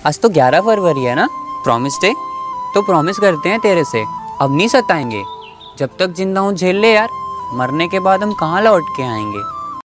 आज तो 11 फरवरी है ना, प्रॉमिस डे। तो प्रॉमिस करते हैं तेरे से, अब नहीं सताएंगे। जब तक जिंदा हूँ झेल ले यार, मरने के बाद हम कहाँ लौट के आएंगे।